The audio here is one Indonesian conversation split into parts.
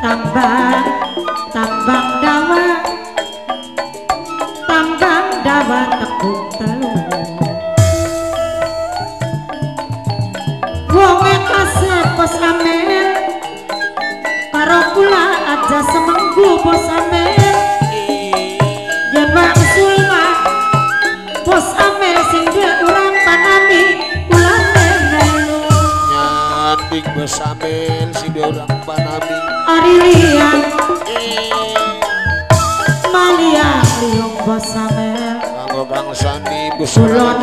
tambang tambang dawa tekuk telur wong kasih pos amel karo kula aja semenggu pos amel yen wangsul mah pos amel sing duwe urang panami kula melu nyantik bos amel sing duwe urang panami ari liang malia liung bos amel kanggo Kang Sani bos kulon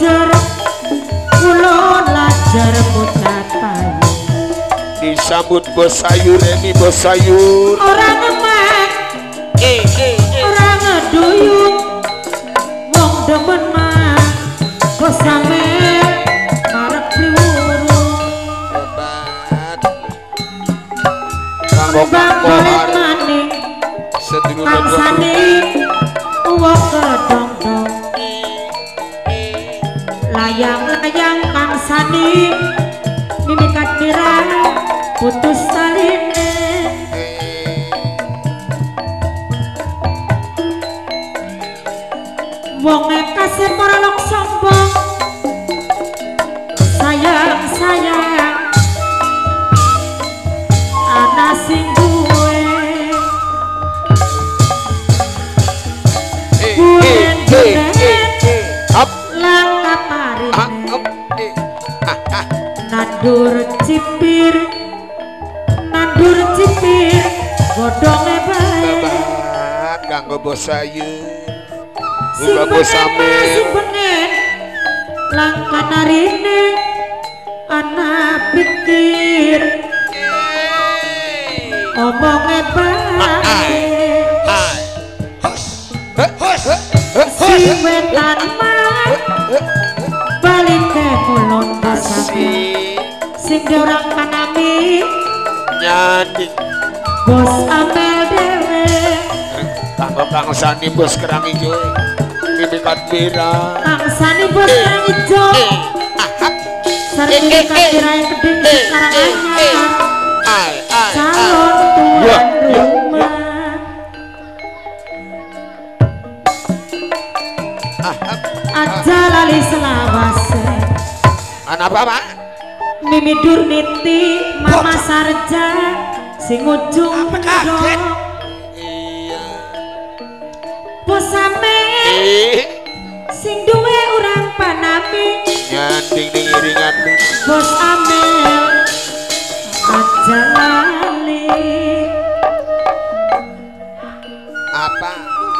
lajar bocah payu disambut bos sayur ini bos sayur orang ngemak orang ngeduyung wong demen mah bos amel marek priwuru obat kanggo Kang Kohar sedulur Kang Sani uwok kedong-dong layang-layang Kang Sani mimikat dirang putus taline wong kasih paralok sombong sayang ana sing duwe up langkah parine nandur cipir godhonge bae obat kanggo bos sayur sing uga bos amel sing bengen langkah narine ana pikir omonge bae si wetan mah balik ke mulon kasih sing orang panami nyantik bos amel dewe kanggo Kang Sani bos kerang ijo mimikat bira Kang Sani bos yang ijo sareng mimikat bira yang gedeng sekarang anyar calon tuan rumah aja lali selawase apa Pak? Mimi Durniti Mama Sarja sing ujung mendong Iya bos amel sing duwe urang panami nyanting ning iringan bos amel aja lali apa?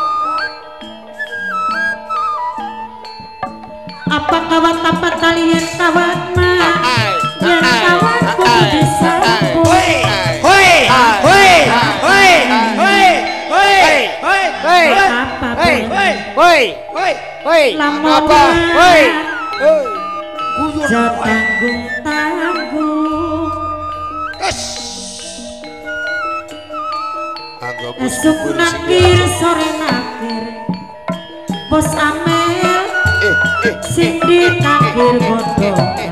apa kawat apa talian kawat mah yang kawat kudu disambut lamun apa? tanggung esuk nakir sore nakir bos amel sing ditakir bodoh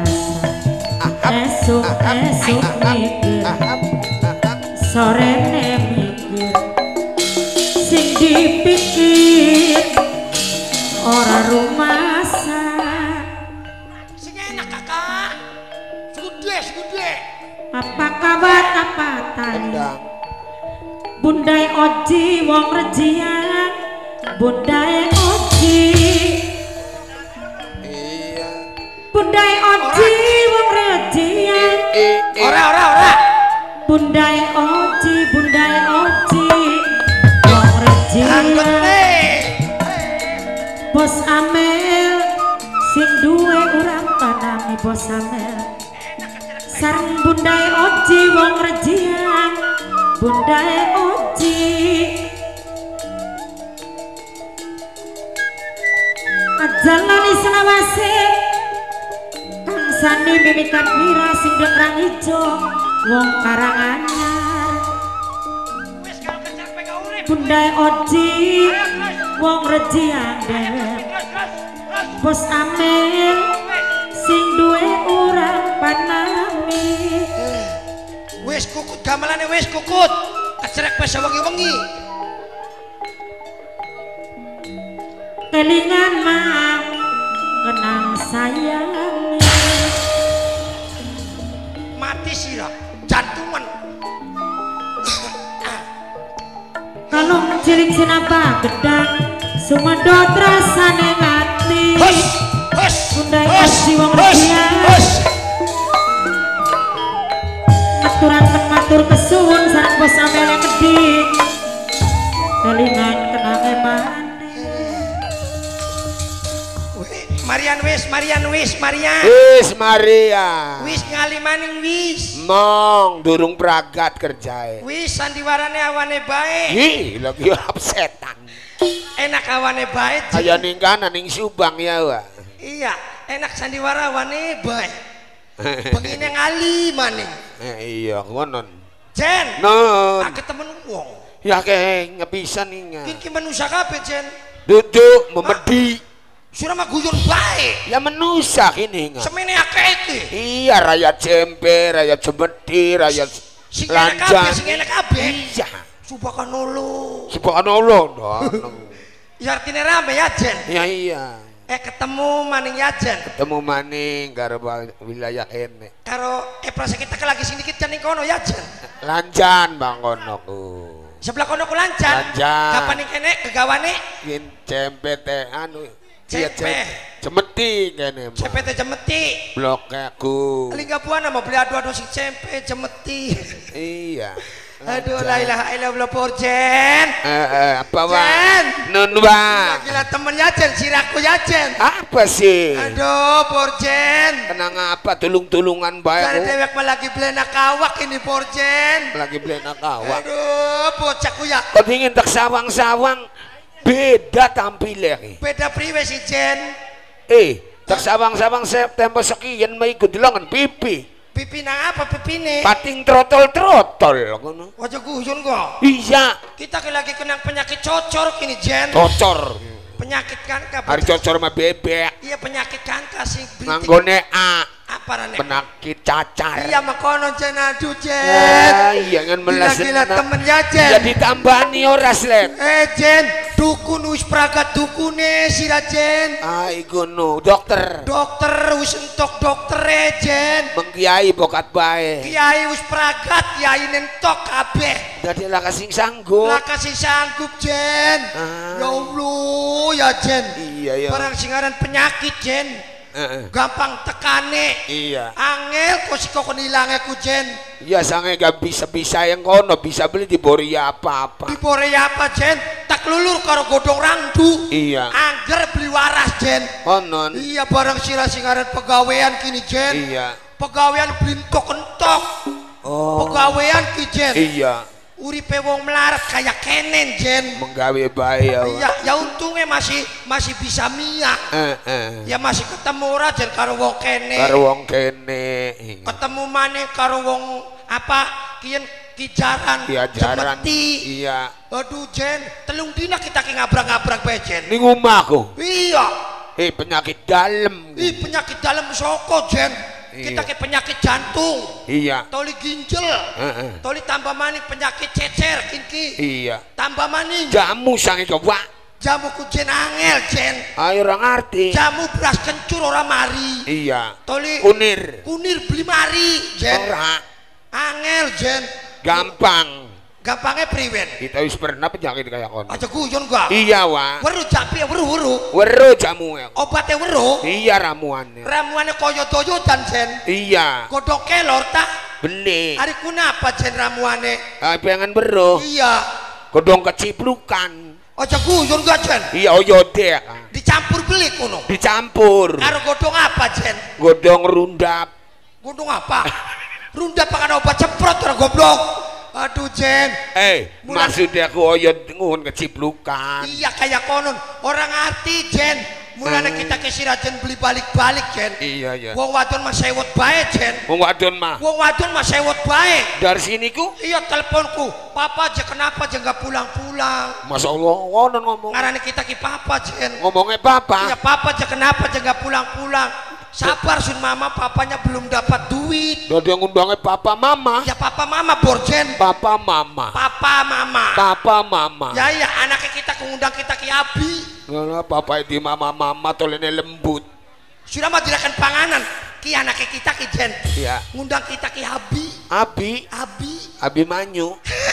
esuk mikir sore mikir sing dipikir ora rumasa sing enak kakak segede apa kabar apa tali Bundai Oji wong rejian Bundai Oji Bundai Oji wong rejian ora Bundai Oji wong rejian Bos Amel sing duwe urang panami Bos Amel sareng Bundai Oji wong rejian Bundai Oji ajalani selawase Kang Sani mimikat mira sing dekrang ijo wong Karanganyar Bundai Oji wong rejian dewek Bos Amel sing duwe urang panami Wis kukut gamelane wis kukut. Kecrek wis wengi-wengi. Kelingan mang kenang sayang Mati sira, jantungan. kalau cilik sinapa gedang sumedot rasane ngati Bundai kasih wong rupiah aturan matur kesuwun sareng bos amele keding kelingan kenang eman Marian wis Marian. Wis Maria. Wis ngali maning wis. Mong durung pragat kerjae. Wis sandiwarane awane bae. Hi, lagi upsetan. Enak awane bae. Kaya ning kanan ning Subang ya, Wak. Iya, enak sandiwara awane bae. Pengine ngali maning. Iya, ngonon. Jen. Non. Aku temen wong. Ya ke ngepisan ning. Iki manusia kabeh, Jen. Duduk memedi. Surah mah guyon bae. Ya menusa kini nga. Semene akeh iki. Iya, rakyat Jember, rakyat Jemedi, rakyat Sing enak kabeh, Lanjang. sing enak kabeh. Iya. Subhanallah. Subhanallah dong. Ya artine rame ya, Jen. Iya, iya. Ketemu maning ya, Jen. Ketemu maning karo wilayah kene. Karo prase kita lagi sing dikit jan ning kono ya, Jen. Lanjan bang kono ku. Sebelah kono ku lancan. Lancan. Kapan ning kene kegawane? Kin CMPT anu. Iya, CP. Cemeti kene. CPT Jemeti. Blok aku. Lingga buana mau beli adu-adu sing CP Jemeti. Iya. Aduh, la ilaha illallah Porjen. Apa wa? Jen. Nun wa. Gila temennya Jen, siraku ya Jen. Apa sih? Aduh, Porjen. Kenang apa tulung-tulungan bae Dari aku. dewek mah lagi beli kawak ini Porjen. Lagi beli nakawak. Aduh, bocahku ya. Kau ingin tak sawang-sawang beda tampilnya. Beda priwe si Jen. Tak sawang-sawang September sekian may ikut dilangan pipi. Pipi nang apa pipine? Pating trotol-trotol. Wajah guyon kok. Iya. Kita lagi kena penyakit cocor kini Jen. Cocor. Penyakit kanker. Hari cocor mah bebek. Iya penyakit kanker sing Nganggone A. apa rane? Penyakit cacar. Iya makono Jen aduh Jen. Iya kan melas. Gila temen ya Jen. Ya ditambani ora slep. Jen, dukun wis pragat dukune sira Jen. Iku no dokter. Dokter wis entok dokter Jen. Mengkiai bokat bae. Kiai wis pragat, kiai nentok kabeh. Dadi lah kasing sanggup. Lah kasih sanggup Jen. Ya Allah ya Jen. Iya ya. Barang singaran penyakit Jen. Gampang tekane. Iya. Angel kok sik kok ilange ku Jen. Iya sange gak bisa yang kono bisa beli di Bori apa-apa. Di Bori apa Jen? Tak lulur karo godhong rangdu. Iya. Angger beli waras Jen. Konon. Iya barang sira singaran pegawean kini Jen. Iya. Pegawean blintok-entok. Oh. Pegawean ki Jen. Iya. Uripe wong melarat kayak kenen Jen. Menggawe bae ya. Iya, ya untungnya masih bisa miak. Ya masih ketemu ora Jen karo wong kene. Karo wong kene. Ketemu maneh karo wong apa kiyen kijaran. Kijaran. Jemeti. Iya. Aduh Jen, telung dina kita ki ngabrak-ngabrak bae Jen. Ning omahku. Iya. Penyakit dalam. Penyakit dalam soko Jen. Kita ke penyakit jantung. Iya. Toli ginjal. Toli tambah maning penyakit cecer kinki. Iya. Tambah maning. Jamu sange coba. Jamu ku Jen angel Jen. Ayo orang ngerti. Jamu beras kencur ora mari. Iya. Toli kunir. Kunir beli mari Jen. Ora. Angel Jen. Gampang. Gampangnya priwen. Kita wis pernah penyakit kayak kono. Aja guyon gak? Iya wa. Weru japi weru. Weru jamu. Obatnya weru. Iya ramuannya. Ramuannya koyo-koyodan Jen. Iya. Godok kelor tak? Beli. Hari kunapa Jen ramuannya? Pengen beruh. Iya. Godong keciplukan. Aja guyon gak Jen? Iya oyodek. Dicampur beli kuno. Dicampur. Karo godong apa Jen? Godong rundap. Godong apa? Rundap pakai obat ceprot ora goblok. Aduh Jen. Maksudnya aku oyod ngun keciplukan. Iya kayak konon. Orang ngerti Jen. Mulanya kita ke Sirajen beli balik-balik Jen. Iya iya. Wong wadon mah sewot bae Jen. Wong wadon mah. Wong wadon mah sewot bae. Dari sini ku? Iya teleponku. Papa aja kenapa aja nggak pulang-pulang. Masya Allah ngomong. Ngarani kita ki papa Jen. Ngomongnya papa. Iya papa aja kenapa aja nggak pulang-pulang. Sabar sun mama papanya belum dapat duit. Udah dia ngundangnya papa mama. Ya papa mama borjen. Papa mama. Papa mama. Papa mama. Ya iya anaknya kita ngundang kita Ki Abi. Nah, papa di mama tolene lembut. Sudah mah dirakan panganan. Ki anaknya kita Ki Jen. Iya. Ngundang kita Ki Abi. Abi manyu.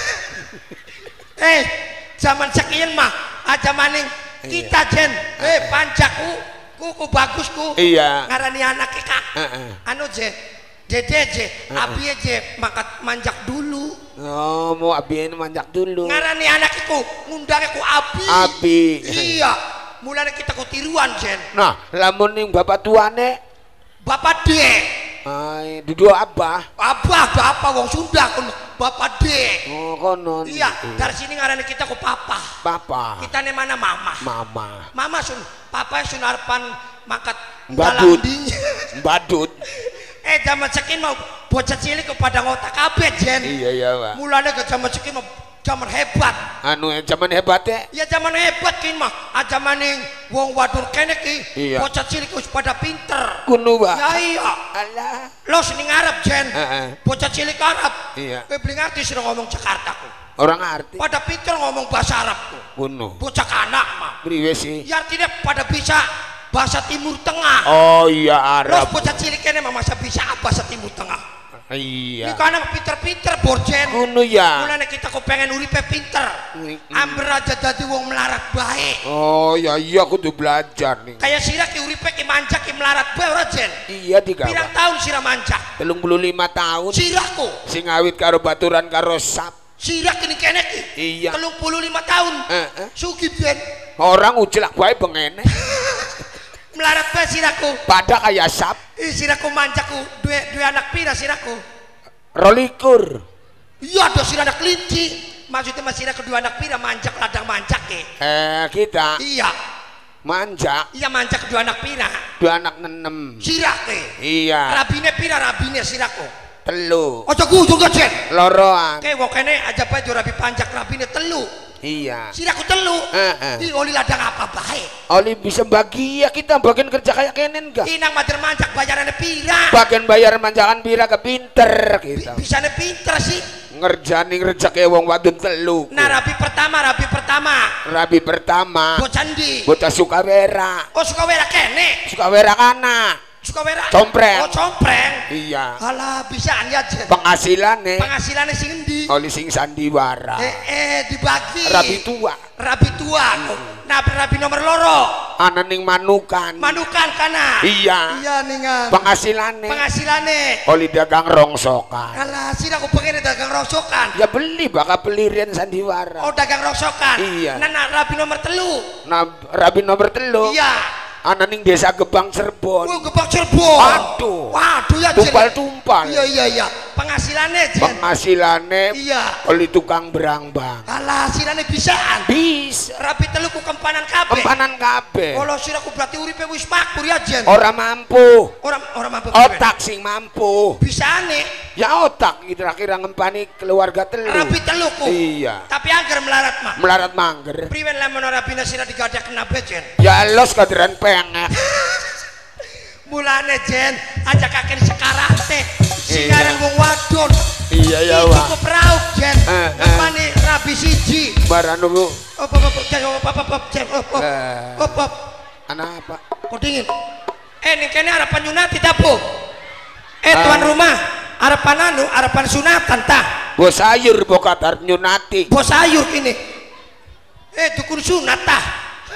Zaman sekian mah aja maning kita Jen. Panjaku. Ku bagusku. Iya. Ngarani anaknya Kak. Anu je. Dede je. Abi je manjak dulu. Oh, mau Abi ini manjak dulu. Ngarani anakku ngundangnya ku Abi. Iya. Mulanya kita ku tiruan Jen. Nah, lamun ning bapak tuane. Bapak De. Ay, duduk abah. Abah ada apa wong Sunda kon Bapak De. Oh, konon. Iya, dari sini ngarani kita ku papa. Papa. Kita ne mana mama. Mama sun papa sun harapan mangkat badut. Badut. Zaman sekin mau bocah cilik kepada ngotak kabeh Jen. Iya, Pak. Mulanya ke zaman sekin mau zaman hebat. Anu zaman hebat ya? Ya zaman hebat kin mah. Zaman ning wong wadon kene ki. Iya. Bocah cilik wis pada pinter. Kuno, Pak. Ya iya. Alah. Los ning Arab Jen. Bocah cilik Arab. Iya. Kowe beli ngerti sira ngomong Jakarta ku. Orang ngerti. Pada pinter ngomong bahasa Arab ku. Kuno. Bocah kanak mah. Priwe sih? Ya artinya pada bisa bahasa Timur Tengah. Oh iya Arab. Los bocah cilik kene mah masa bisa bahasa Timur Tengah. Iya. Ini karena pinter-pinter borjen. Kuno ya. Mulanya kita kok pengen uripe pinter. Amber aja dadi wong melarat baik. Oh ya iya kudu belajar nih. Kayak sira ki uripe ki manjak ki melarat bae ora Jen? Iya digawe. Pirang tahun sira manjak? 35 tahun. Siraku. Sing awit karo baturan karo sap. Sira kini kene ki. Iya. 35 tahun. Sugih Jen. Orang ujelak wae bengene. Melarat bae siraku. Pada kayak sap. Siraku manjakku dua anak pira siraku? 22. Iya ada sira anak kelinci. Maksudnya masih ada kedua anak pira manjak ladang manjak ke? Kita. Iya. Manjak. Iya manjak kedua anak pira. 2 anak 6. Sira ke? Iya. Rabine pira rabine siraku? 3. Ojo gujung Jen. Loroan. Kayak wong kene aja bae rabi panjak rabine 3. Iya. Siraku 3. Di oli ladang apa baik? Oli bisa bagi ya kita bagian kerja kayak kenen enggak? Inang mater manjak bayarannya pira? Bagian bayar manjakan pira ke pinter kita. Bisane pinter sih. Ngerjani ngerjake wong wadon 3. Nah rabi pertama. Bocah ndi? Bocah Sukawera. Oh Sukawera kene. Sukawera kana. Sukawera. Compreng. Oh compreng. Iya. Alah bisaan ya Jen. Penghasilannya sing endi? oli sing sandiwara. Dibagi. Rabi tua. Nah rabi nomor loro. Ana ning manukan. Kana. Iya. Iya ningan. Penghasilannya oli dagang rongsokan. Alah sira aku pengen dagang rongsokan. Ya beli bakal beli rian sandiwara. Oh dagang rongsokan. Iya. Nah rabi nomor 3. Nah rabi nomor 3. Iya. Ana ning desa Gebang Cirebon. Oh Gebang Cirebon. Waduh ya tumpal. Iya. Penghasilannya iya. Oli tukang berangbang. Alah sirane bisaan. Bisa. Rapi telu ku kempanan kabeh. Kalau siraku berarti uripe wis makmur ya Jen. Ora mampu. Ora mampu. Otak sing mampu. Bisane. Ya otak kira-kira ngempani keluarga 3. Rapi telu ku. Iya. Tapi angger melarat mah. Melarat mangger. Priwen lamun ora bina sira digadak kenabe Jen. Ya los kadiran pengek. Mulane Jen ajak kakek sekarate. Singaran wong wadon. Iya ya Wah. Iku perauk Jen. Ngempani rabi siji. Baranu Bu. Op. Ana apa? Kok dingin? Ning kene harapan nyunati tapu. Tuan rumah, harapan sunatan tah. Bos sayur bokatar nyunati. Bos sayur kini. Dukun sunat tah.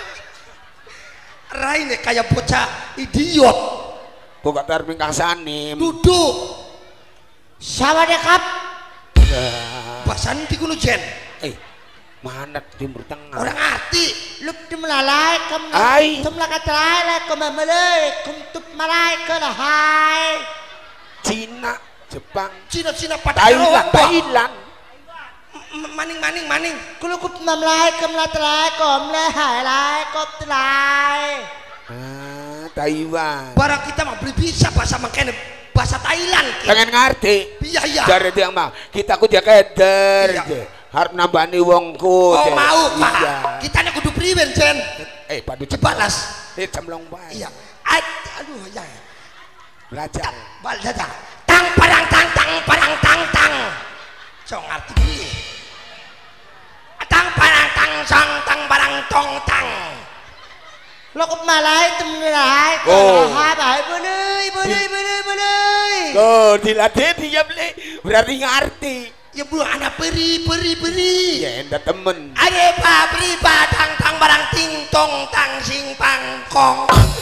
Raine kayak bocah idiot. Bokatar mingkang sanim. Duduk. Sawadekap. Bahasan di kuno Jen. Mana Timur Tengah? Orang arti. Lúc tim là lai cầm Ai. tum là cái trái là cầm mà lơi cùng tụt mà lai cơ là hai. Cina, Jepang, Cina pada Thailand. Maning. Kalau cúp mà lai cầm là trái cầm là hải lai cầm lai. Taiwan. Barang kita mah beli bisa bahasa makanya bahasa Thailand. Pengen ngerti? Iya. Dari dia mah kita kudu keder. Harap nambani wongku. Oh mau Pak. Iya. Kita nya kudu priwen Jen. Padu dibalas. Jamlong bae. Iya. Aduh ya. Belajar. Belajar. Tang parang tang tang parang tang tang. So ngerti piye? Tang parang tang sang tang parang tong tang. Lo kok malai temenai. Oh. Hai boleh. Dilatih dia beli. Berarti ngerti. Ya bu anak peri. Ya enda temen. Are pabri badang tang barang ting tong tang sing pang kong.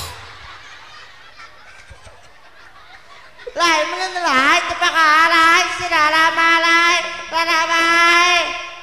Lai menelai tepakalai sidara malai ranamai.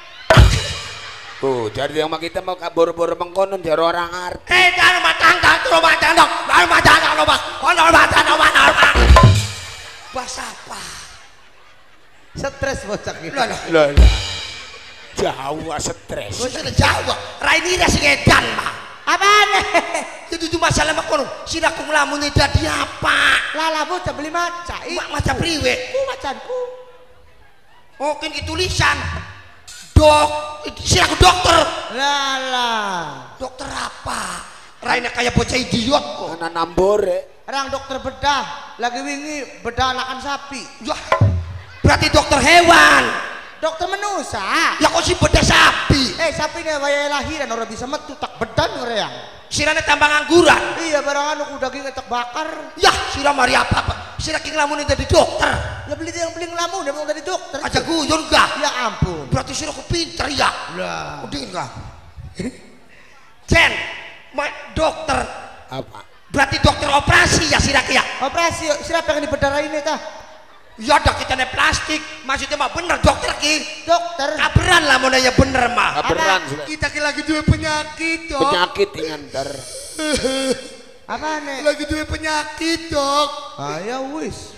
Oh, jadi yang kita mau kabur-buru mengkonon jadi orang ngerti. Jangan matang tang rumah tang dong. Jangan matang tang rumah. Konon matang rumah. Bahasa apa? Stres bocah gitu. Lah. Jawa stres. Gue sudah Jawa. Raini dah singedan mah. Apaan? Itu tuh masalah mak kono. Sira ku nglamun dadi apa? Lala bocah beli maca. Mak maca priwe. Ku macanku. Oh, kan tulisan. Dok, sira ku dokter. Lala. Dokter apa? Raina kayak bocah idiot kok. Anak nambore. Orang dokter bedah lagi wingi bedah anakan sapi. Ya, berarti dokter hewan. Dokter menusa. Ya kok si bedah sapi? Sapi ini waya lahiran orang bisa metu tak bedan ngoreang. Sirane tambang angguran. Iya barang anu ku daging tak bakar. Ya, sira mari apa? Sira ki nglamun jadi dokter. Ya beli lamun dia mau jadi dokter. Aja guyon gak? Ya ampun. Berarti sira ku pinter ya. Lah. Udin gak? Jen, dokter. Apa? Berarti dokter operasi ya sira ki ya? Operasi siapa yang dibedah ini tah? Ya dah kita nih plastik, maksudnya mah bener dokter ki. Dokter. Kaberan lah mau nanya bener mah. Kaberan sudah. Kita ki lagi dua penyakit dok. Penyakit ingantar. Apa nih? Lagi dua penyakit dok. Ya wis.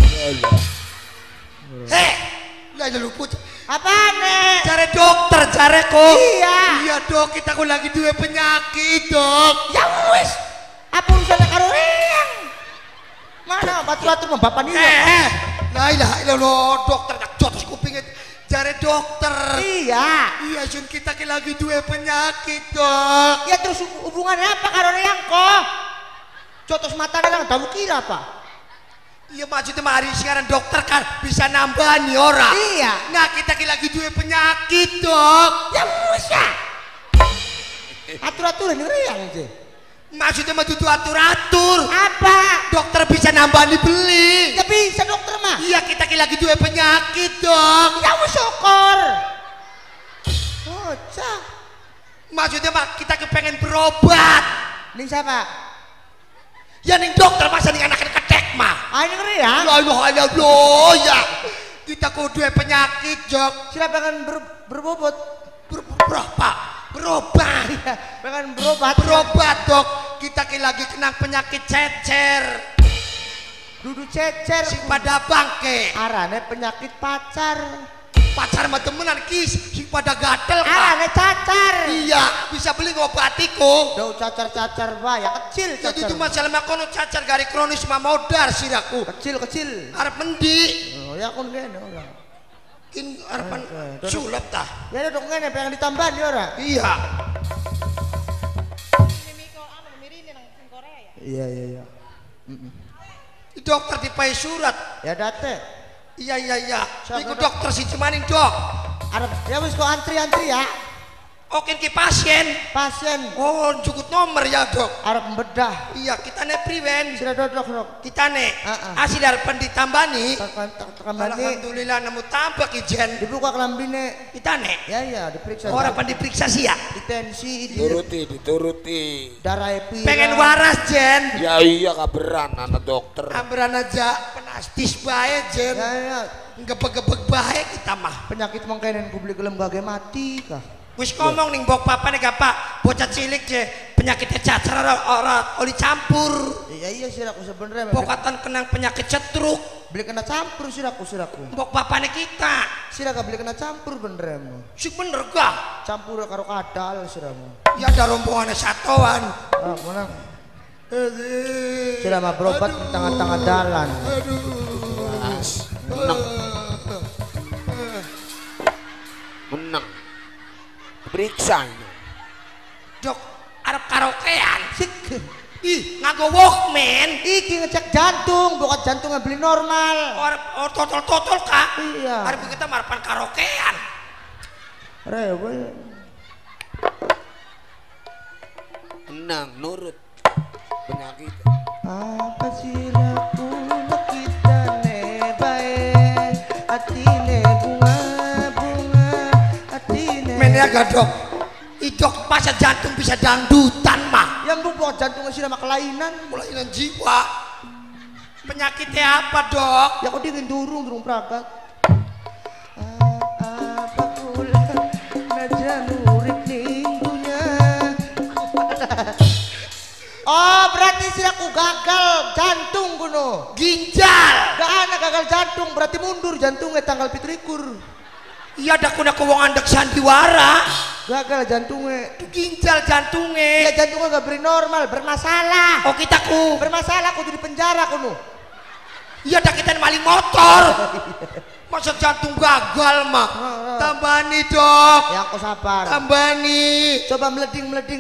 Lah ya luput. Apa nih? Cari dokter, cari kok. Iya. Iya dok, kita ku lagi dua penyakit dok. Ya wis. Apa urusannya karo reang? Mana batu-batu mah bapak ini? La ilaha illallah, dokter nak jotos kupingnya. Cari dokter. Iya. Iya, Jun kita ki lagi dua penyakit dok. Ya terus hubungannya apa karo reang kok? Jotos mata reang tahu kira apa? Iya maksudnya mari sekarang dokter kan bisa nambah nih orang. Iya. Nah kita ki lagi dua penyakit dok. Ya wis ya. Atur-aturan reang aja. Maksudnya mah tuh atur-atur. Apa? Dokter bisa nambah dibeli. Ya bisa dokter mah. Iya kita ki lagi dua penyakit dok. Ya wis syukur. Bocah. Maksudnya mah kita kepengen berobat. Ning siapa? Ya nih dokter masa nih anak ketek mah. Ah ini reang. Ya Allah ya. Kita ku dua penyakit dok. Siapa pengen berbobot? Berapa? Berobat. Iya, pengen berobat. Berobat dok. Kita ki lagi kena penyakit cecer. Dudu cecer. Si pada bangke. Arane penyakit pacar. Pacar mah temenan kis. Si pada gatel kak. Arane cacar. Iya, bisa beli ngobatiku. Dau cacar-cacar ya kecil Jadi cacar. itu masalah makono cacar gari kronis mah modar siraku. Kecil. Arep mendi. Oh ya kon kene ora. Kin arepan sulap tah. Ya dok ngene pengen ditambahan ya ora? Iya. Iya. Dokter dipai surat. Ya date. Iya. Siapa, Iku Dok? dokter si Cemaning dok. Arep ya wis kok antri ya. Oke ki pasien. Pasien Oh cukup nomor ya dok. arep membedah. Iya kita ne priwen. Sira dok. Kita ne. Asih harapan ditambani. Tekan bani Alhamdulillah nemu tambah ijen. dibuka kelambine. Kita ne. Ya diperiksa. Orang pan diperiksa sih ya. Ditensi, Dituruti. darah epi. Pengen waras jen. Ya iya kaberan anak dokter. Amberan aja penastis bae jen. Ya. Gebeg-gebeg bae kita mah. Penyakit mengkenen publik gelem gage mati kah? Wis ngomong ning mbok papa nih pak bocah cilik je penyakitnya cacar ora oli campur. Iya siraku sebenarnya. Pokatan kenang penyakit cetruk. Beli kena campur siraku. Mbok papa nih kita. Siraka beli kena campur bener mu. Si bener gak? Campur karo kadal siramu. Ya ada rombongan satuan. Ah, mana? Sira mah berobat di tengah-tengah dalan. Menang. Periksa ini. Dok, arep karaokean. Sik. Ih, nganggo Walkman. Iki ngecek jantung, bukan jantung yang beli normal. Oh, totol kak. Iya. Hari kita marapan karaokean. Rewel. Tenang, nurut. Penyakit. Apa sih laku kita nebae atine bunga atine. Mennya gadok. Idok masa jantung bisa dangdutan mah. Yang bukan jantungnya sih nama kelainan. Kelainan jiwa. Penyakitnya apa dok? Ya kok dingin durung peragat. Apa pula najan murid minggunya. Oh berarti sih aku gagal jantung kuno. Ginjal. Gak ada gagal jantung berarti mundur jantungnya tanggal 17. Iya ada kuna wong andek sandiwara. Gagal jantungnya. Ginjal jantungnya. Ya jantungnya gak beri normal bermasalah. Oh kita ku Bermasalah aku di penjara kuno. iya ada kita maling motor. Masa jantung gagal mah. Tambani dok. Ya aku sabar. Tambani. Coba meleding.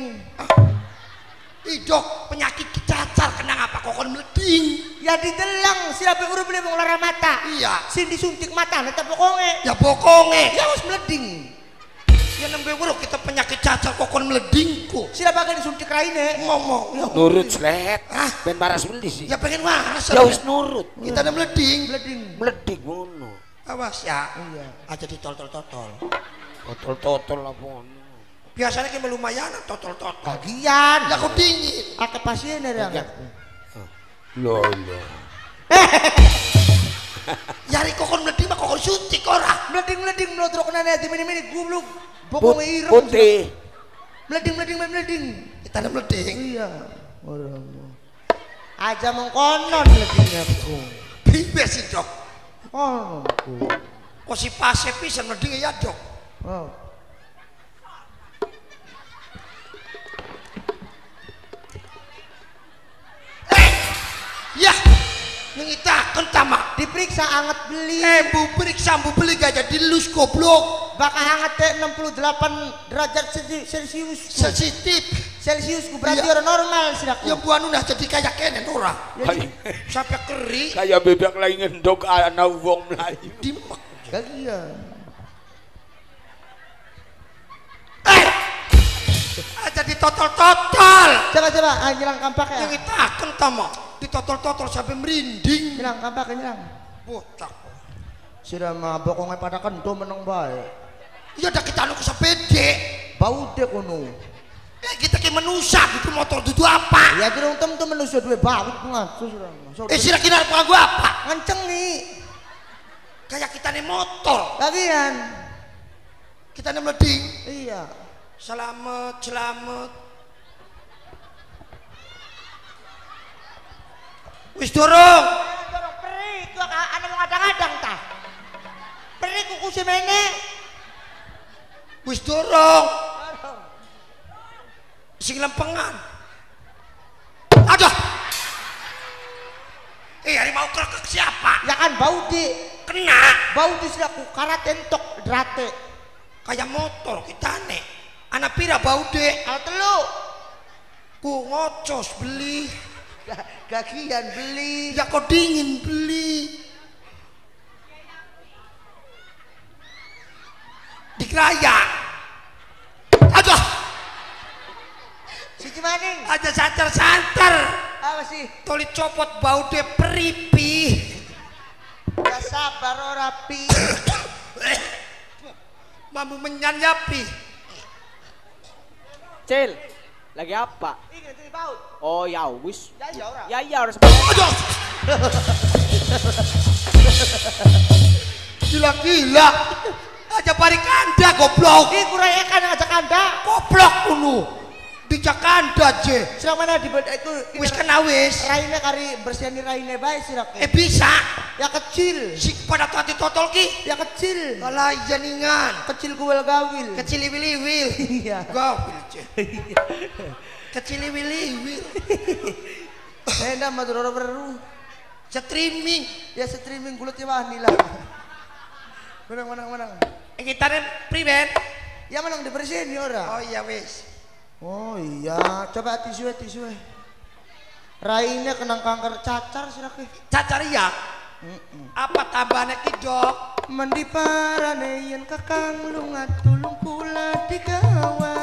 Dok penyakit cacar kena apa kok kon meleding. Ya didelang siapa urip beli mau lara mata. Iya. Sin disuntik mata neta bokonge. Ya bokonge. Ya harus meleding. Ya nembe urip kita penyakit cacar kok kon meleding ku. Siapa kan disuntik raine? Ngomong. Nurut slet. Ben paras beli sih. Ya pengen waras. Ya wis nurut. Kita ada meleding. Meledik ngono. Awas ya. Iya. Aja ditotol-totol. Totol-totol apa ngono. Biasanya kita lumayan totol-totol. Bagian. Ya kok dingin. Akeh pasien ada yang. Loh. Yari kokon meleding mah kokon suntik ora. Meleding melodrok nane di mini gubluk. Bokonge ireng. Putih. Meleding. Kita ada meleding. Iya. Aja mengkonon meledingnya ku. Bibes sih dok. Oh. Kok si pase pisan meleding ya dok. Oh. Ya. Ngitakeun tamak. Diperiksa anget beli. Bu periksa bu beli gak jadi lus goblok. Bakal hangat teh 68 derajat Celcius. Celsius ku berarti Iya. orang normal sidak. Ya bu anu nah jadi kayak kene ora. Sampai keri. Kayak bebek lagi ngendog ana wong Melayu. Dimek. Kagian. Aja ditotol-totol. Coba nyelang kampak ya. Ngitakeun tamak. Ditotol-totol sampai merinding. Nyelang kampak nyelang. Bocah. Sudah mah bokongnya pada kento menang baik. Ya udah kita anu kesepede. Bau deh kono. Kita kayak menusa gitu motor dudu apa? Ya durung tem manusia duwe bau ngaco sudah. Sira kira apa gua apa? Nganceng nih. Kayak kita nih motor. Lagian. Kita nih meleding. Iya. Selamat. Wis dorong. Peri itu ana mau ngadang-adang tah. Peri kuku si mene. Wis dorong. Sing lempengan. Aduh. Hari mau kerekek siapa? Ya kan bau di. Kena. Bau di sudah ku karatentok drate. Kayak motor kita nih. Anak pira bau deh. Kalau telu. Ku ngocos beli. Gagian beli. Ya kok dingin beli. Di Keraya. Aduh. Si Cimaning. Aja santer-santer. Apa sih? Tolit copot bau de peripi. Ya sabar ora pi. Mampu menyanyapi. Cil, lagi apa? Ini nanti bau. Oh ya wis. Ya ora. Ya harus. Aduh. Gila-gila. Aja bari kanda goblok. Ki kurayakan ngajak Anda. Goblok kuno. Di Jakanda je. Sira mana di itu Wis kena wis. raine kari bersihani raine bae sira. Bisa. Ya kecil. Si pada tadi totol ki. Ya kecil. Kalah janingan. Kecil kuwel gawil. Kecil iwil-iwil. Iya. Gawil je. Kecil iwil-iwil. Enda maduro beru. Streaming. Ya streaming kulit ya wani lah. Menang. Kita nih priben. Ya menang dibersihin ya ora. Oh iya wis. Oh iya, coba tisu. Raine kenang kanker cacar sirake. Cacar ya. Apa tambahnya ki dok? Mandi parane yen kakang lunga tulung kula digawa.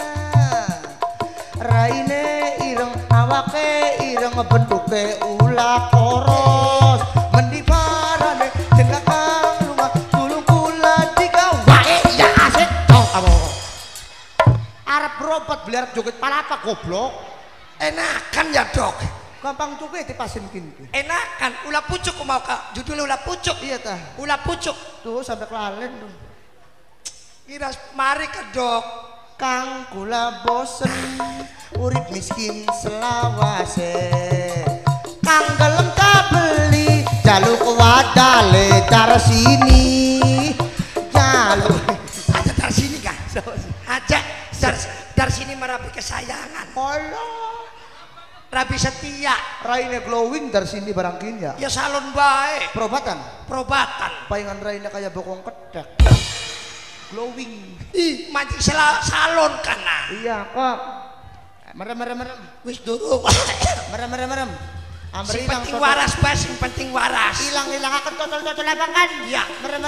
Raine ireng awake ireng bentuke ulah poros. Mandi parane yen kakang lunga tulung kula digawa. Ya asik. Apa? Arep berobat beli arep joget palapa goblok. Enakan ya dok. Gampang juga dipasin kini. Enakan ulah pucuk mau kak. Judulnya ulah pucuk. Iya tah. Ulah pucuk. Tuh sampai kelalen tuh. Kira mari ke dok. Kang kula bosen urip miskin selawase. Kang gelem tak beli jaluk wadale dar sini. Jaluk Aja dari sini kan. Aja dari sini merapi kesayangan. Allah. Rapi setia. Raine glowing dari sini barangkinya. Ya salon baik. Perobatan. Palingan Raine kayak bokong kedak. Glowing. Ih, manci salon kana. Iya kok. Merem. Wis dulu. Merem. Sing penting waras bas, sing penting waras. Hilang akan totol lapangan. Iya. Merem.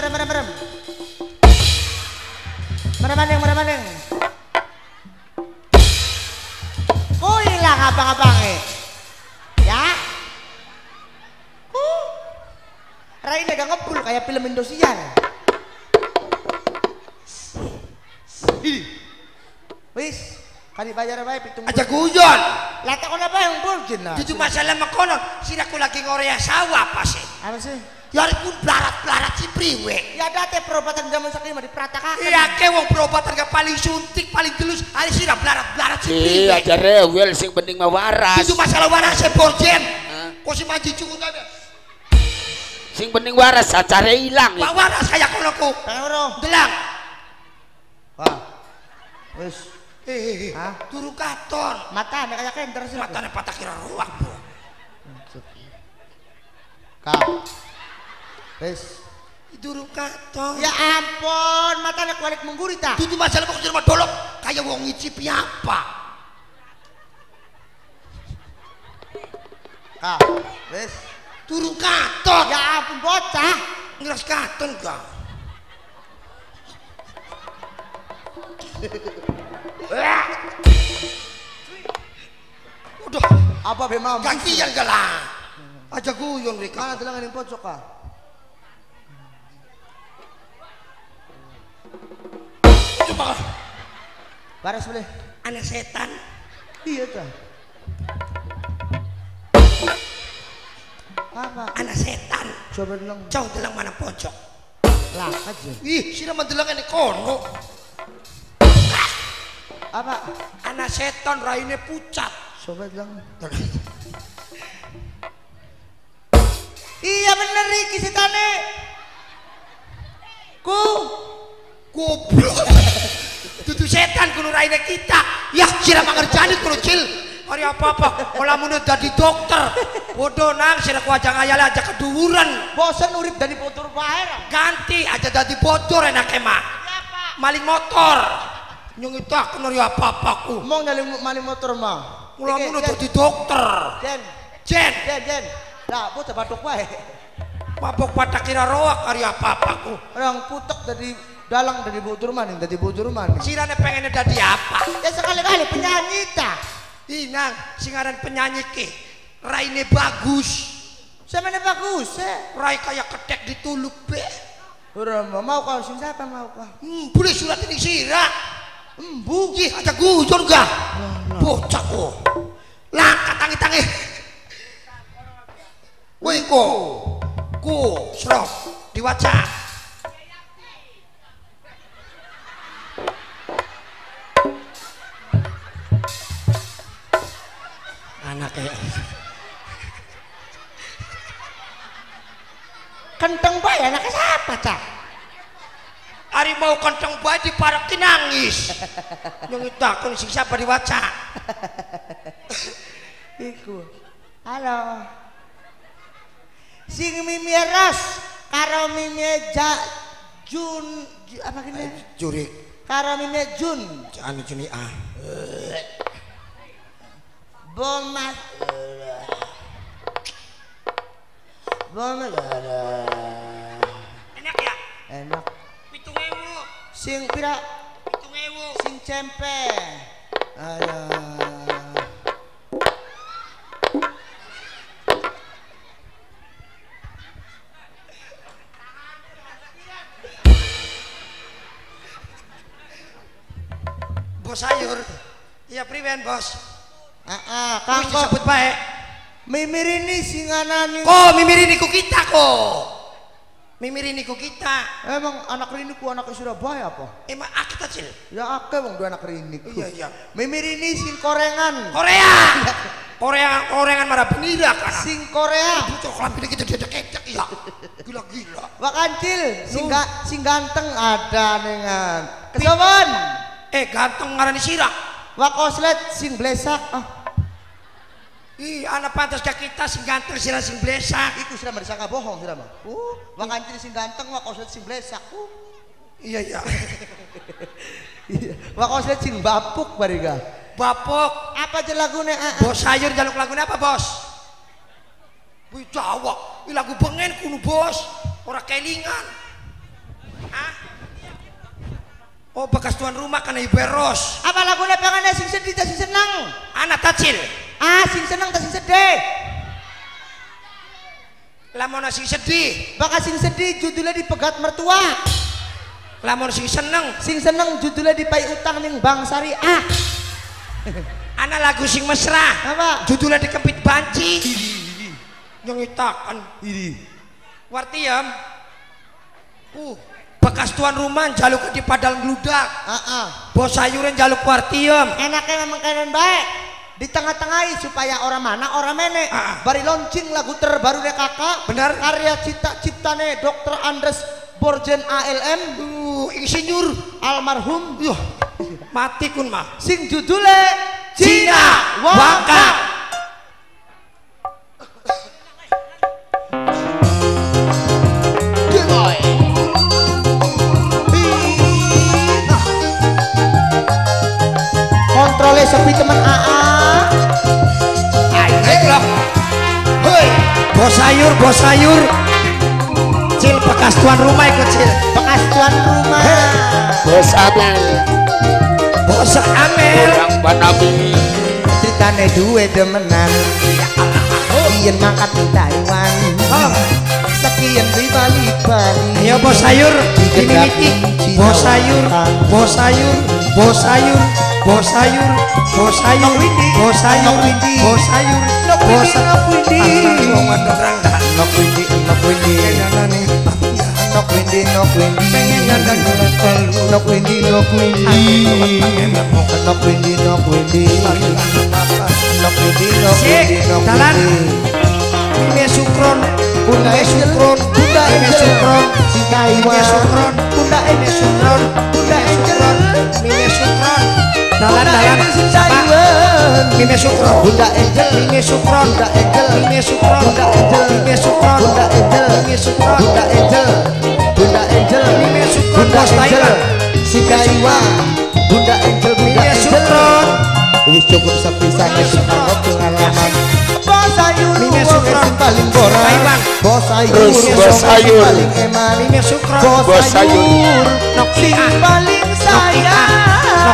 Merem. Ku hilang abang-abang ya. Raine gak ngebul kayak film Indosiar. Wis, kali bayar bae pitung. Aja guyon. Lah tak ono apa yang burjin lah. Itu masalah makono, siraku lagi ngorea sawah apa sih? Apa sih? Ya pun blarat-blarat si priwe. Ya date perobatan zaman sakit mah dipratakakan. Iya ke wong perobatan gak paling suntik, paling telus, hari sirah blarat-blarat si priwe. Iya aja rewel sing penting mah waras. Itu masalah waras ya borjen. Kok si maji cukup ada. Sing penting waras acare ilang. Pak waras kayak kono ku. Tangoro. Delang. Wah. Wis. Hah? Turu katon. Matane kayak kenter sih. Matane patah kira ruang bu. Kak. Wis. Turu katon. Ya ampun, matane kualik menggurita. Itu masalah kok jadi dolok kayak wong ngicipi apa? Kak. Wis. Turu katon. Ya ampun bocah. Ngeras katon kak. Udah. Apa be mau? Gantian galah. Aja guyon mereka. Mana telangan yang pojok kak? Coba. Baras boleh. Anak setan. Iya kak. Apa? Anak setan. Coba dulu. Jauh telang mana pojok. Lah aja. Ih, sira mendelang ini kono. Apa? Anak setan raine pucat. Coba dulu. Iya bener iki setane. Goblok. Tutu setan kuno raine kita. Ya sira mangerjani kuno cil. Hari apa-apa, malah dadi dokter. Bodoh nang sira ku aja ngayal aja keduhuran. Bosan urip dari motor bae. Ganti aja dadi bodor enak emang. Maling motor. Nyung itu aku nari apa-apa ku. Mau nyali maling motor mah. Mula-mula dadi dokter. Jen. Lah, bocah batuk wae. Mabok pada kira roak hari apa-apa ku. Orang putek dari dalang dari bujur maning, dari bujur maning. Sirane pengennya dadi apa? Ya sekali-kali penyanyi ta. Inang singaran penyanyi ke. Raine bagus. Samane bagus Rai kayak ketek dituluk be. Ora mau kau sing siapa mau kau? Boleh surat ini sirah. Ih, aja guyon gak? Bocah kok. Langkat tangi-tangi. Woi ku serok diwaca. Anaknya Kenteng bae anaknya siapa cak? Ari mau kenteng bae dipareki nangis. Nyengitakeun sing siapa diwaca. Iku. Halo. Sing mimi ras karo mimi Jun apa gini? Jurik. Karo mimi Jun. Anu Juni ah. Bomas Banget ada. Enak ya? Enak. 7.000. Sing pira? 7.000. Sing cempe. Aduh. Bos sayur. Iya priwen bos. Kang Wis disebut baik. mimir ini singanani. Kok mimiri niku kita kok. Mimiri niku kita. Emang anak rini ku anak Surabaya apa? Emang akeh kecil. Ya akeh wong dua anak rini ku. Iya iya. Mimir ini sing korengan. Korea. Korengan marah benira kan. Sing Korea. Bocah kelampine kita dedek-dedek ya. Gila-gila. Wak kancil sing ganteng ada dengan. Kesawan. Ganteng ngarani sirak. Wak oslet sing blesak. Ih, anak pantas ka kita sing ganteng sira sing blesak. Iku sira disangka bohong sira mah. Wak kancil sing ganteng wak oslet sing blesak. Iya iya. Wak oslet sing bapuk bariga. Bapok. Apa aja lagune? Bos sayur jaluk lagune apa bos? Wih Jawa. Ini lagu bengen kuno bos. Orang kelingan. Oh bekas tuan rumah kena iberos. Apa lagune pengen sing sedih ta sing seneng? Anak tacil. Sing seneng ta sing sedih? Lamun sing sedih. Bakal sing sedih judulnya dipegat mertua. Lamun sing seneng. Sing seneng judulnya dipai utang ning bank syariah. Anak lagu sing mesra. Apa? Judulnya dikempit banci. Nyongitakan. Wartiem. Bekas tuan rumah jaluk di padang gludak. Bos sayuran jaluk wartiem. Enaknya memang keren baik. Di tengah-tengahi supaya orang mana orang mene. Bari launching lagu terbaru deh kakak. Benar. Karya ciptane Dr. Andres Borjen ALM. Insinyur almarhum. Mati kun mah. Sing judulnya Cina Waka. Kontrolnya sepi temen AA. Ayo hoi, bos sayur. Cil bekas tuan rumah ikut cil. Bekas tuan rumah. Bos Amel. Bos Amel. Orang Banabi. Ceritane duwe demenan. Ien mangkat di Taiwan. Sekian di Bali. Ayo bos sayur. Dimimiti. Bos sayur. Bos sayur. Bos sayur. Bos sayur. Bos sayur. Bos sayur. Bos sayur. Bos Ini sukron. Bunda sukron. Bunda ini sukron. Si Taiwan. Sukron. Bunda ini sukron. Bunda sukron. Ini sukron. Dalan siapa? Mime sukron. Bunda Angel. Mime sukron. Bunda Angel. Mime sukron. Bunda Angel. Mime sukron. Bunda Angel. Mime sukron. Bunda Angel. Bunda Angel. Mime sukron. Bos Taiwan. Si Taiwan. Bunda Angel. Bunda Angel. Wis cukup sepisahnya kita pengalaman. Bos sayur. Mime sukron. Paling borak. Taiwan. Bos sayur. Terus bos sayur. Paling eman. Mime sukron. Bos sayur. Sing paling sayang.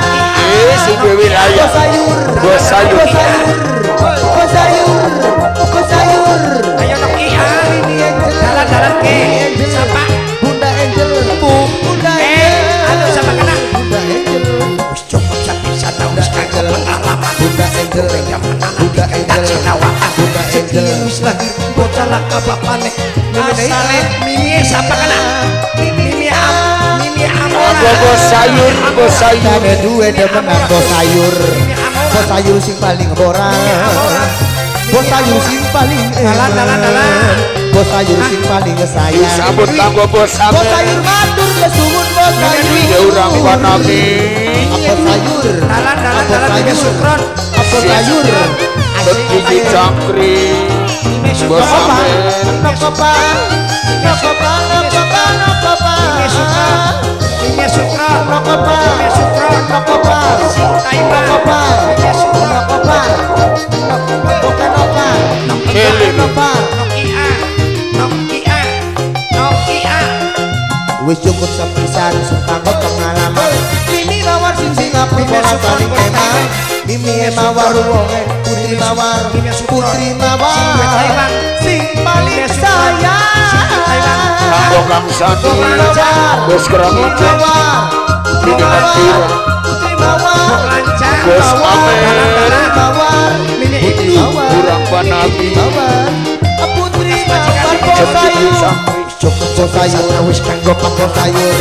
Si wilayah. Bos sayur. Bos sayur. Bos sayur. Bos sayur. Bos sayur. Ayo nok iya. Jalan-jalan ke. Siapa? Bunda Angel. Bunda Angel. Aduh sama kena. Bunda Angel. Wis cukup sapisa tahu kagak pengalaman. Bunda Angel. Bunda Angel. Bunda Angel. Wis lagi bocah laka bapane. Asale mimi siapa kena? Mimi amora. Bos sayur. Bos sayur. Ada dua demenan bos sayur. Bos sayur sing paling borak. Bos sayur sing paling Dalan. Bos sayur sing paling sayang. Sambut tanggo bos Bos Amel. sayur matur kesuwun bos sayur. Dia orang Banabi. Bos sayur. Dalan mimi sukron. Bos sayur. Gigi cangkri. Mimi Bos sukron. Amel. Nokopa. Nokopa. Nokopa. Nokopa. Mimi sukron. Mimi sukron. Nokopa. Mimi sukron. Nokopa. Taiwan. Nokopa. Mimi sukron. Nokopa. Nokopa. Kelly. Nokopa. Nok iya. Nok cukup sepisan sukanggo pengalaman Mimi mawar sing api bola saling eman Mimi mawar wonge putri mawar sing paling sayang Kanggo Kang Sandi Bos Kerang Ijo Dengan Tira Bos Amer Putri Kurang Panabi Putri mawar cukup sayur wis kanggo apa sayur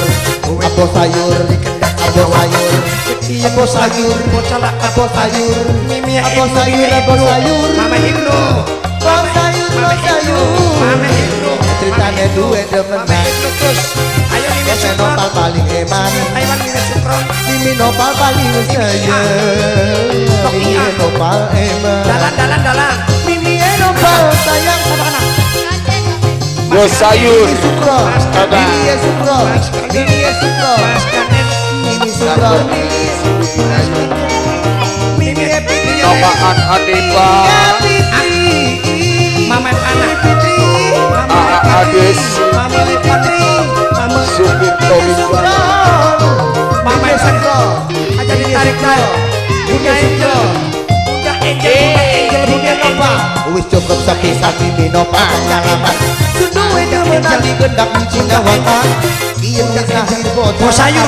bocah apa sayur mimi apa sayur mama Ibnu sayur ceritanya duwe demenan terus ayo mimi nopal paling eman mimi nopal paling sayang mimi nopal eman dalan mimi nopal sayang sama Bos Sayur Nomaan Adipa Mama anak Fitri Ades Sugito Mama Sugro aja ditarik Bunda Angel wis cukup sapi minopa pengalaman Suduwe demenan di gendak di Cinawangan Iya misahir bos sayur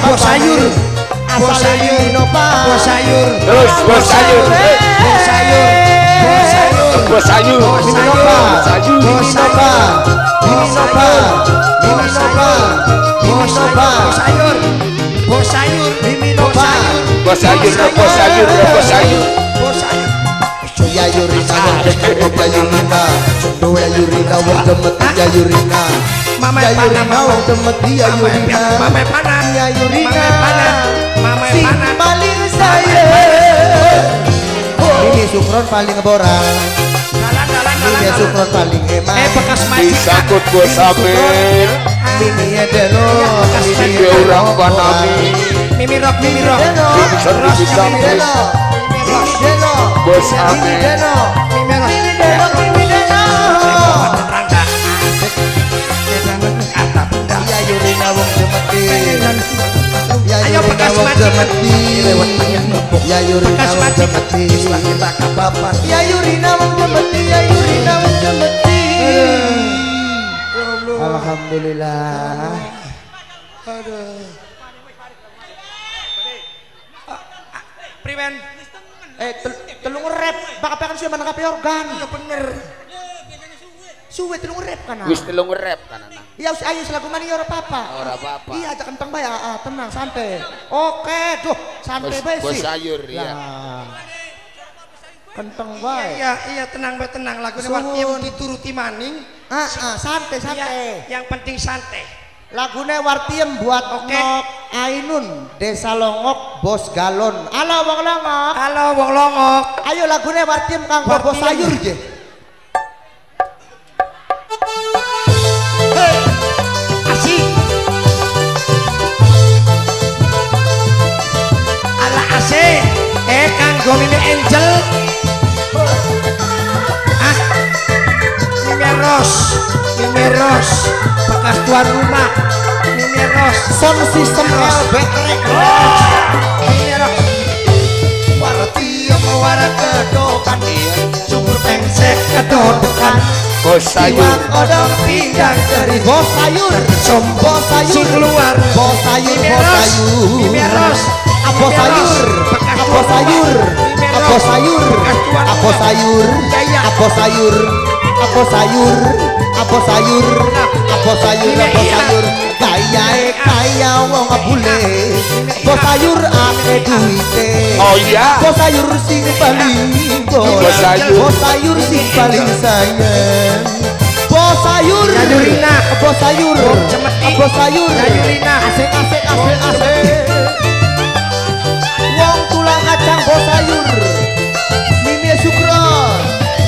minopa bos sayur Terus Bos Sayur Ya Yurina wong demet ya Yurina Condo ya Yurina wong demet ya Yurina Ya Yurina wong demet ya Yurina Ya Yurina sing paling sayang Ini Sukron paling ngeborang Ini Sukron paling eman bekas Disangkut Bos Amer Ini Deno Ini Kurang Panabi Mimi Rock Bos Amer Ya Yurina wong demeti Ya Ayo Yurina bekas wong mati. demeti Ya Yurina wong demeti Ya Yurina wong demeti Alhamdulillah Priwen Telung rep bakal pengen sih menangkapi organ bener suwe telung rep kan Wis telung rep kan anak iya ayo selagu mani ora apa-apa iya aja kentang bae tenang santai oke duh santai bae Bos sih Sayur ya kentang bae iya tenang lagunya Wartiem dituruti maning santai yang penting santai lagune Wartiem buat Nok Ainun Desa Longok Bos Galon halo wong Longok ayo lagune Wartiem kanggo Bos Sayur je asik ala asik kanggo Mimi Angel Mimi Ros bekas tuan rumah Mimi Ros sound system LBK Mimi Ros Wartiem wara kedokan sumur pengsek kedodokan Bos Sayur Iwan odong pinggang dari Bos Sayur Bos Sayur sing keluar Bos Sayur Mimi Ros Bos Sayur Bos Sayur Bos Sayur Bos Sayur Bos Sayur Bos Sayur Bos Sayur Bos Sayur kaya wong bule Bos Sayur ake duite Oh iya Bos Sayur sing paling Bos Sayur. Bos Sayur sing paling sayang Bos Sayur Ya Yurina. Bos Sayur Cemeti. Bos Sayur Ya Yurina. asik wong tulang kacang Bos Sayur Mimi Sukron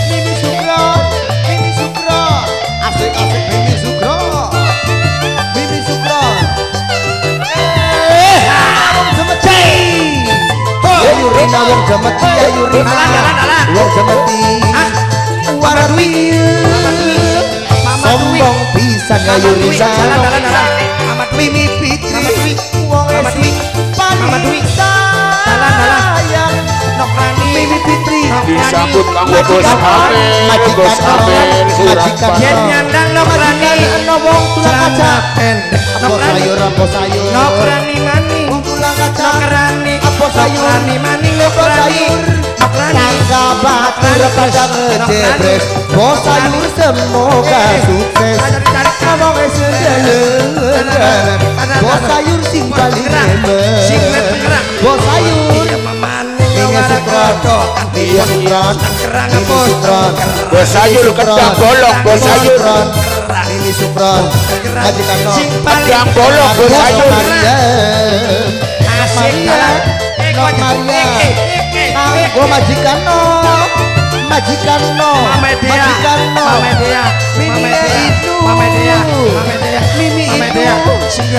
asik Mimi Sukron wong Cemeti ya Yurina wong Cemeti ya Yurina Dalan. wong Cemeti Wartiem sombong pisan ya Yurina dalan Mama Mimi Fitri wong esi paling sayang nok rani Mimi Fitri disambut kanggo Bos Amel Bos Amel majikan yen nyandang nok rani ana wong tulang kaca Apa sayur nok rani maning wong tulang kaca nok rani apa sayur rani maning nok rani nok rani tangga batur pada ngejebres bos sayur semoga sukses ngomong esendelen bos sayur sing paling hebat bos sayur ini sukron ini sukron ini sukron Bos Sayur kedang bolong Bos Sayur ini sukron majikan no kedang bolong Bos Sayur Maria Maria Nok Maria Kanggo majikan no majikan no majikan no Mimi itu Mimi itu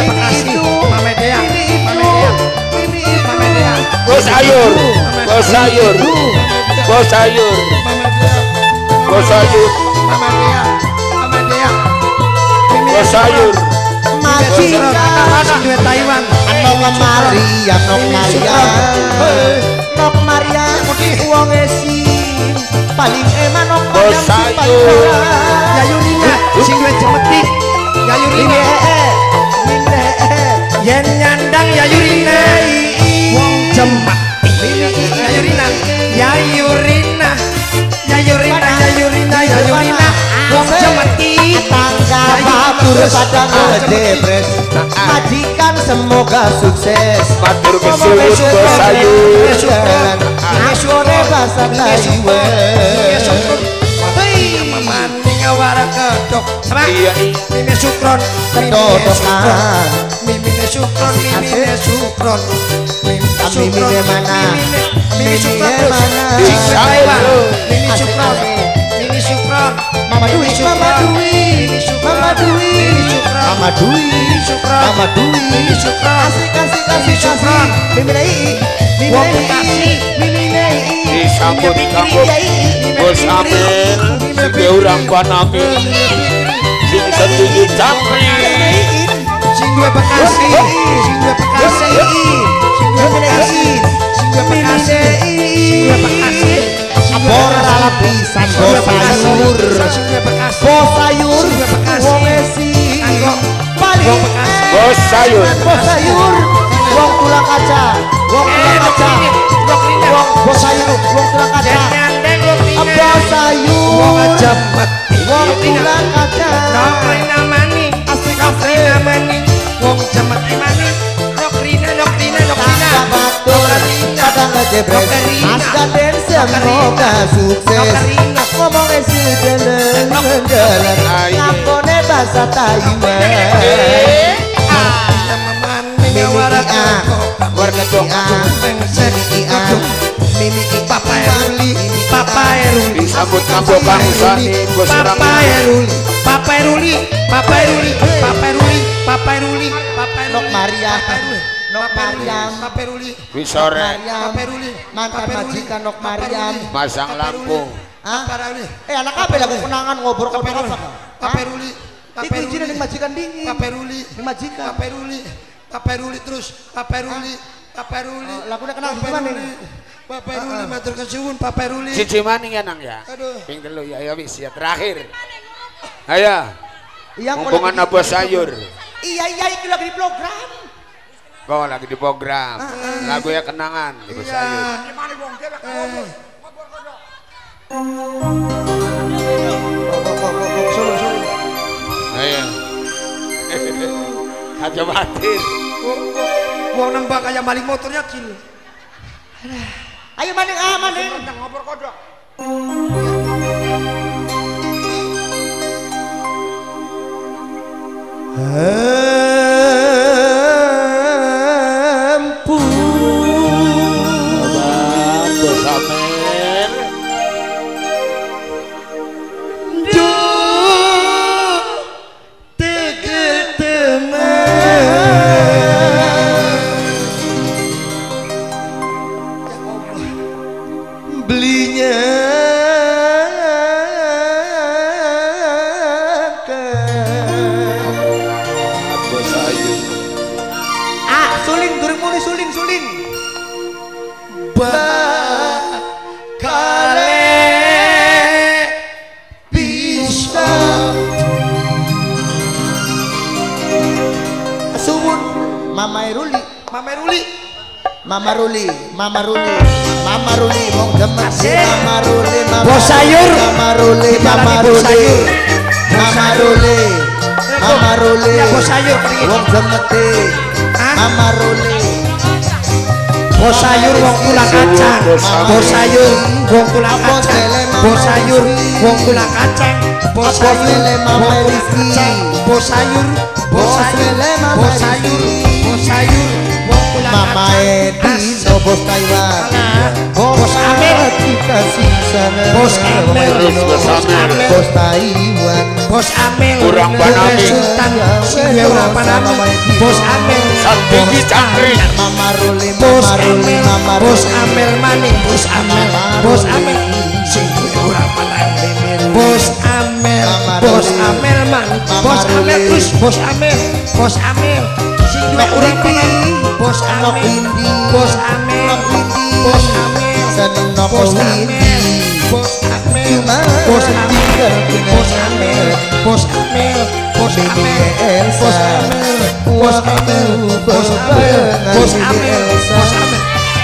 Bos Sayur Bos Sayur Bos Sayur Bos Sayur Bos Sayur majikan Taiwan Nok Maria Nok Maria Nok Maria wong esin paling eman Nok Bos Maria Sayur Yayurina sing duwe cemetik Yayurina yen nyandang Yayurina wong cemak Yayurina Yayurina Yayurina Yayurina Yayurina wong cemetik tangga batur pada ngedebres majikan semoga sukses matur kesuwun Bos Sayur sore bahasa Taiwan maning awara kedok iya Mimi Sukron kedodokan Mimi Sukron Mimi Sukron Mimi mana Mimi Sukron mana Mimi Taiwan Mimi Sukron Mimi Sukron Mama Dwi Mama Dwi Mama Dwi Mama Dwi Mama Dwi Mimi Sukron kasih kasih kasih kasih Mimi Nei Mimi Nei Mimi Nei disambut kanggo Bos Amel sing urang panami sing setuju cangkri sing duwe Bekasi sing duwe Bekasi sing duwe Bekasi sing duwe Bekasi sing duwe Bekasi Bora lapisan bos sayur sing duwe Bekasi bos sayur sing duwe Bekasi wong esi Anggo paling Bos Sayur bos sayur wong tulang kaca wong tulang kaca wong bos sayur wong tulang kaca bos sayur wong cemet wong tulang kaca Nokrina maning asik Nokrina maning wong cemet maning Nokrina batu pada ngejebres mas ganden semoga sukses ngomong esi delen ngakone bahasa Taiwan Mimi warga doa Mimi Papa Eruli Papa Eruli disambut kanggo bangsani Bos Papa Rami Eruli Papa Eruli Papa Eruli Papa Eruli Papa Eruli Papa Nok Maria Nok Mariam Papa Eruli Wisore Mariam Papa Eruli mantan majikan Nok Mariam masang lampu Hah? Papa Eruli Anak apa lagu kenangan ngobrol-ngobrol apa? Papa Eruli Iku izin ning majikan dingin. Papa Eruli Ning majikan. Papa Eruli Papa Eruli terus Papa Eruli Papa Eruli Lagune kenal gimana nih? Papa Eruli matur kesuwun Papa Eruli siji maning ya nang ya Aduh. ping telu ya ayo wis ya terakhir ayo Iya hubungan Bos Sayur Iya iki lagi di program. kok lagi di program lagu ya kenangan Bos Sayur ayo aja batir Wong nembak kayak maling motornya kil. Ayo maning maning. Ngobrol kodok. Bos Amel belinya Bos bakale bisa suwun Mama Ruli wong demen Mama Ruli Bos sayur. Mama Ruli Ya, Bos sayur. wong demete Mama Ruli Bos sayur wong tulang kacang. Bos sayur wong tulang kacang. Bos sayur wong tulang kacang. Bos sayur Mama Rizky Bos sayur Bos lele Mama Bos sayur Bos sayur wong tulang Mama kacang. Edi no Bos Taiwan Bos Amel. kita sana Bos Amel. Bos Amel. Bos Taiwan Bos Amel Kurang panami. Sultan sing duwe ora panami. Bos Amel Santi Cangkri. Mama Ruli Bos Mama Ruli Amel Mama Bos Ruli Amel maning Bos Amel Bos Amel sing duwe ora panami. Bos Amel Bos Amel man Bos Amel terus Bos Amel sing duwe ora panami. Bos Amel Bos Amel Bos Amel Senok Bos Windy Amel Bos Amel Cuma Bos Amel tinggal Bos Amel Bos Amel Bos Amel Bos Amel Bos Amel Bos Amel Bos Amel Bos Amel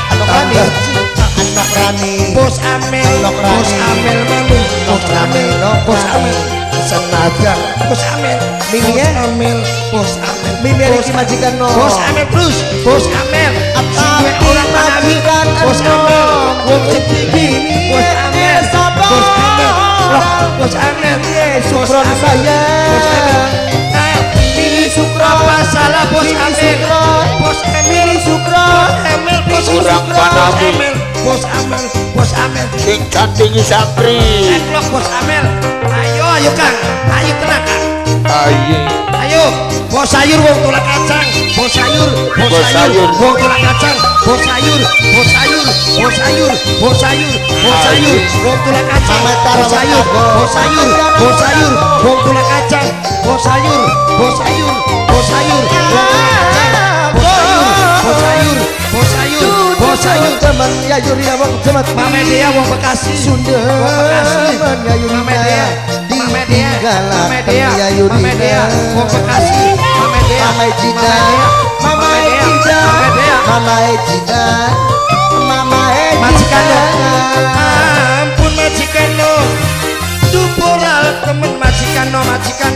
Anak Rani Bos Amel Bos Amel manu Bos Amel Bos Amel Senaga Bos Amel Mimi Bos ya? Amel Bos Amel Mimi Riki majikan no Bos Amel terus Bos Amel Tapi orang panami majikan Bos no. Amel Wong setinggi Bos Amel Bos Amel Bos Amel Bos Sukron Amel saya Bos Amel Mini Sukron apa salah Bos Amel Bos Amel Sukron Bos Amel Bos Kurang panami. Bos Amel Bos Amel Sing cantik Cangkri. Enlok Bos Amel ayo Kang ayo tenang Kang Aye. ayo Bos sayur wong tulang kacang Bos sayur Bos sayur. wong tulang kacang Bos sayur Bos sayur Bos sayur Bos sayur Bos sayur wong tulang kacang Bos sayur Bos sayur Bos sayur wong tulang kacang Bos sayur Bos sayur Bos sayur wong tulang kacang Bos sayur Bos sayur Bos sayur Bos sayur teman ya Yuria wong jemet Mame Dea wong Bekasi Sunda wong Bekasi ya Yuria Mame Dea Mame Dea Mame Dea ya Mame Dea wong Bekasi Mame Dea Mama Ejida Mama Mame Dea Ejida Mame Dea Mama Ejida Mama Ejida majikan lo ampun majikan lo dupural temen majikan lo majikan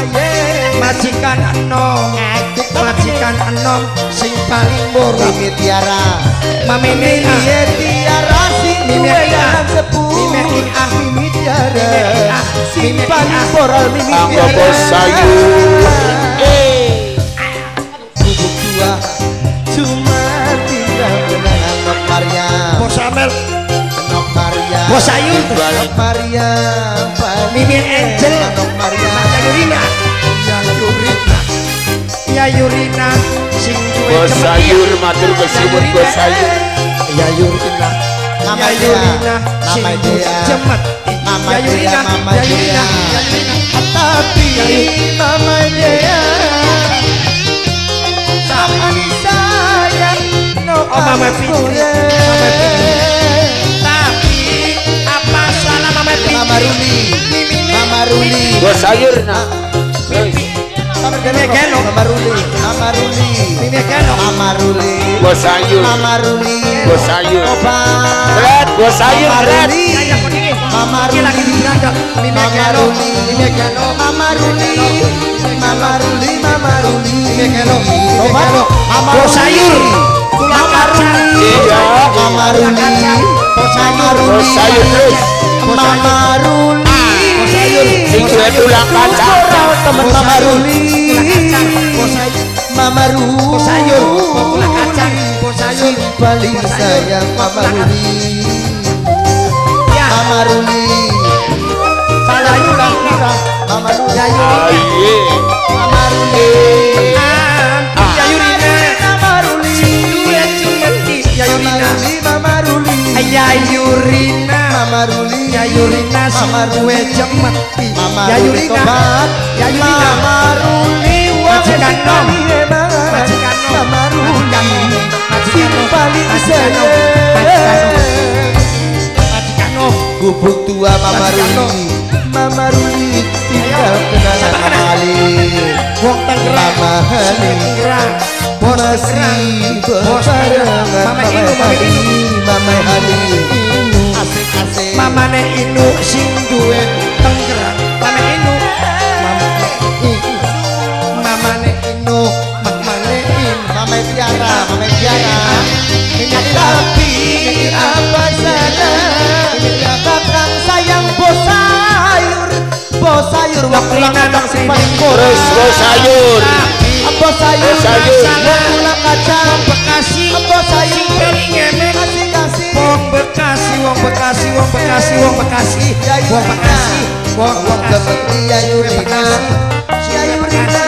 enom sing paling murah Mimi Tiara Mami Mimi Tiara sing Mimi duwe Ina. dalam sepuh Mimi Ina. Mimi Tiara Mimi Ina. sing Mimi paling Ina. moral Mimi Anggo Tiara Bos sayur. Bubuk dua cuma tinggal kenangan Nok Maria Bos Amel Nok Maria Bos sayur Nok Maria Mimi Angel Nok Maria Ya Yurina Ya Yurina sing duwe Bos temen sayur matur kesuwun bos sayur. Ya Yurina Mama Ya Yurina Dea, sing Mama duwe Dea. jemet Mama Ya Yurina Dea, Mama Ya Yurina Dea. Ya Yurina tapi Mama Dea sama sayang no Oh, Mama Fitri. Mama Fitri. Tapi apa salah Mama Fitri? Mama Ruli Mama Ruli Bos sayur nah. Mimi Geno. Mama Ruli Mama Ruli Mimi Geno. Mama Ruli Bos sayur. Mama Ruli Bos sayur. Obat Red, bos sayur Mama red. Ruli Kayak begini. Mama Ini lagi Ruli digeragak. Mimi Mama Geno. Ruli Mimi Geno. Mama Ruli Mama Ruli Mama Ruli Mimi Geno. Mimi Obat Geno. Mama Bos Ruli sayur. Tulang kacang. Iya. Mama Ruli Bos Mama sayur. Bos Ruli sayur terus. Mama Ruli Bos sayur. Sing duwe tulang kacang. temen Mama Ruli Tulang kacang. Bos sayur. Mama Ruli Bos sayur. Tulang kacang. Bos sayur. paling Bos sayur. sayang Mama Ruli Ya. Mama Ruli Salah tulang kacang. Mama Ruli Ya Yurina. Aye. Mama Ruli Ya Yurina. Mama Ruli Duwe cemeti. Ya Mama Yurina. Ruli Mama Ruli Ya Yurina. Mama Ruli Ya Yurina sing Mama duwe Ruli cemeti. Mama Ya Ruli Yurina. tobat Ya Yurina. Mama Ruli Majikan nom. Majikan Majikan nom. Mama Ruli Majikan nom. sing paling Majikan nom. sayang gubuk tua Mama Ruli Mama Ruli tinggal kenangan kali Wong Tangerang Mama Hani masih berbarengan Mama Hani asik-asik Mama ne Inu sing duwe Tangerang Mama Inu Mama ne Inu Mama Tiara tapi apa salah kakang sayang bos sayur waktu lang si paling Terus bos sayur. bos sayur pulang kacang Bekasi bos sayur Pering ngemek kasih Wong Bekasi Wong Bekasi Wong Bekasi Wong Bekasi Wong Bekasi Wong Bekasi ya Yurina ya Yurina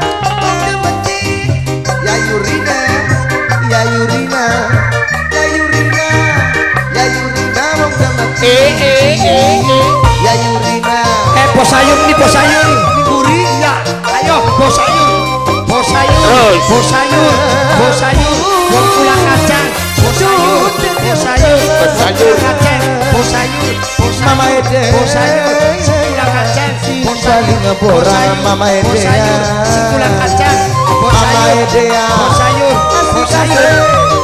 ya Yurina ya Yurina ya Yurina ya Yurina wong gemeti ya Yurina bos sayur nih bos sayur guri ya ayo bos sayur bos sayur Terus. bos sayur bos sayur wong pulang kacang bos sayur bos sayur Bos sayur. kacang bos sayur bos Mama Ede bos sayur pulang kacang bos saling ngeboran Mama Ede bos sayur pulang kacang bos Mama sayur Ede ya bos sayur bos sayur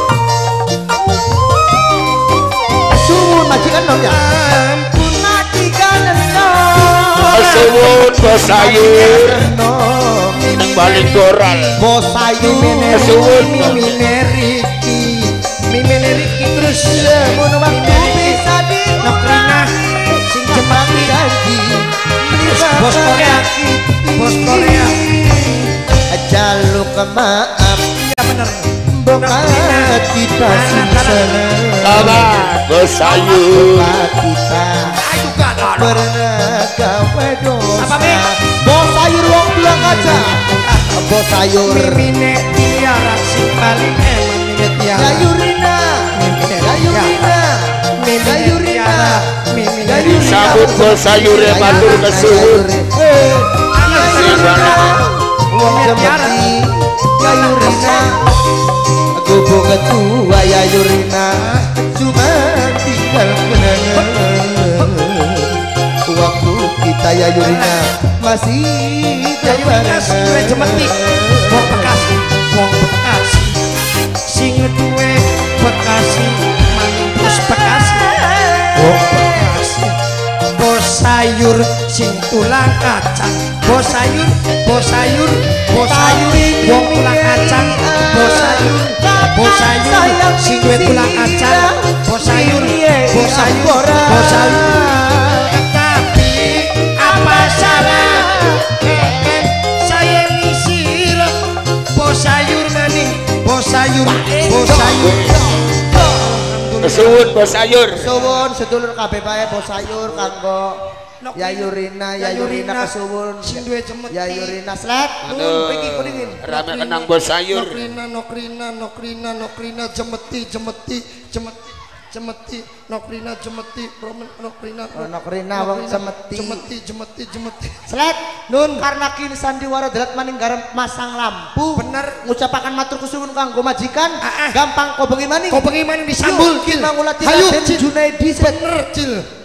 suwun majikan nom ya ampun majikan nom Suwun bos sayur. nom Yang paling goral. bos sayur Suwun. Mimene Riki terus mun waktu bisa di Nokrina sing jemati janji bos Korea bos Korea jaluk maaf iya bener bokat kita susana Sama bos sayur. bokat kita ayo galon pernah gawe dosa Apa, Mi? bos sayur wong bilang aja bos sayur Mimine tiara sing paling emang mimine tiara ya Yurina ya Yurina ya Yurina ya Yurina Sambut bos sayur ya matur ke suwun. Yurina wong gemeti ya Yurina gubuk ketua ya Yurina cuma tinggal kenangan waktu kita ya Yurina masih ya Yurina sing duwe jemeti wong Bekasi wong Bekasi sing duwe Bekasi manus Bekasi wong Bekasi bos sayur sing tulang kacang bos sayur bos sayur bos sayur wong tulang kacang bos sayur sing duwe tulang kacang bos sayur bos sayur bos sayur tapi apa salah saya misir bos sayur maning bos sayur bos sayur Suwun bos sayur. suwun sedulur kabeh bae bos sayur kanggo ya Yurina kesuwun sing duwe jemeti ya Yurina slet Aduh, pergi kuningin rame kenang bos sayur. Nokrina jemeti Nokrina jemeti Nokrina wong semeti jemeti slet nun karena kini sandiwara dalat maning garam masang lampu bener ngucapakan matur kesuwun kanggo majikan gampang kau bengi maning kau pengen main disambul kita ngulati hayu Raden Cil. Junaidi bener Cil